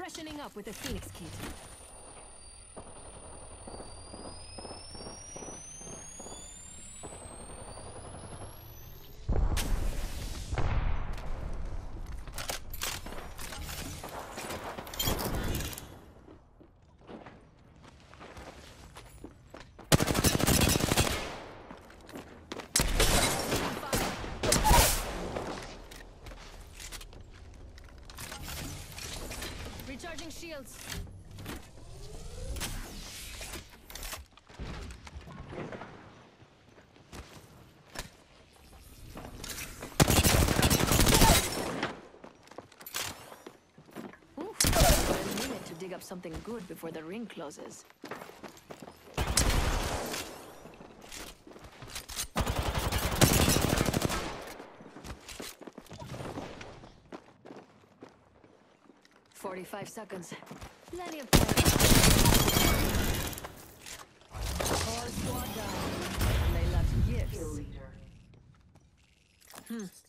Freshening up with a Phoenix kit. Recharging shields. Oof, a minute to dig up something good before the ring closes. "45 seconds. Plenty of time. All squad down. And they left gifts.